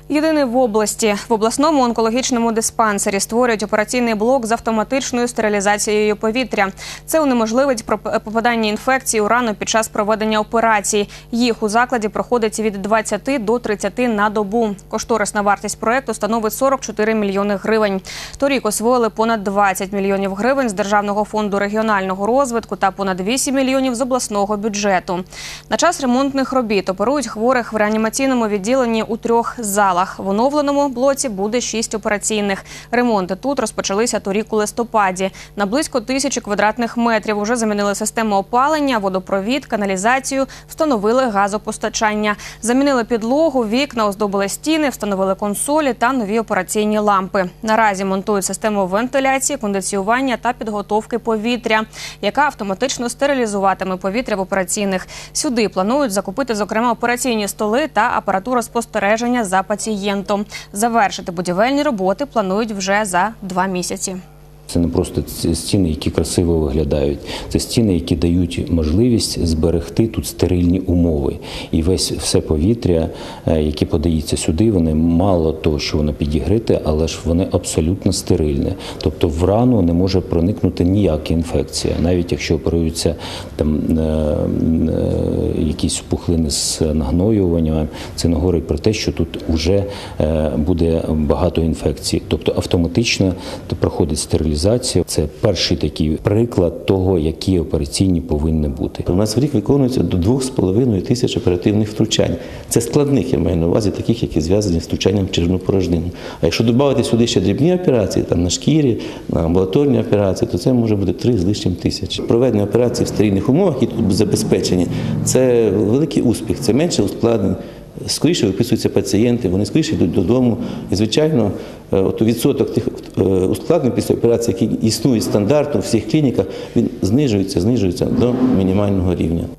Єдиний в області. В обласному онкологічному диспансері створюють операційний блок з автоматичною стерилізацією повітря. Це унеможливить попадання інфекцій у рану під час проведення операцій. Їх у закладі проходить від 20 до 30 на добу. Кошторисна вартість проєкту становить 44 мільйони гривень. Торік освоїли понад 20 мільйонів гривень з Державного фонду регіонального розвитку та понад 8 мільйонів з обласного бюджету. На час ремонтних робіт оперують хворих в реанімаційному відділенні у 3 залах. В оновленому блоці буде 6 операційних. Ремонти тут розпочалися торік у листопаді. На близько 1000 квадратних метрів уже замінили систему опалення, водопровід, каналізацію, встановили газопостачання. Замінили підлогу, вікна, оздобили стіни, встановили консолі та нові операційні лампи. Наразі монтують систему вентиляції, кондиціювання та підготовки повітря, яка автоматично стерилізуватиме повітря в операційних. Сюди планують закупити, зокрема, операційні столи та апаратуру спостереження за пацієнтом. Завершити будівельні роботи планують вже за 2 місяці. Це не просто стіни, які красиво виглядають. Це стіни, які дають можливість зберегти тут стерильні умови. І все повітря, яке подається сюди, вони мало того, що воно підігріте, але ж вони абсолютно стерильне. Тобто в рану не може проникнути ніяка інфекція. Навіть якщо оперуються там якісь пухлини з нагноюванням, це не говорить про те, що тут вже буде багато інфекцій. Тобто автоматично проходить стерилізація. Це перший такий приклад того, які операційні повинні бути. У нас в рік виконується до 2500 оперативних втручань. Це складних, я маю на увазі, таких, які зв'язані з втручанням в черевну порожнину. А якщо додати сюди ще дрібні операції, там на шкірі, на амбулаторні операції, то це може бути 3 з лишнім тисяч. Проведення операцій в стерильних умовах, які тут забезпечені, це великий успіх, це менше ускладнень. Скоріше виписуються пацієнти, вони скоріше йдуть додому. І, звичайно, відсоток тих ускладнень після операції, які існують стандартно у всіх клініках, він знижується до мінімального рівня.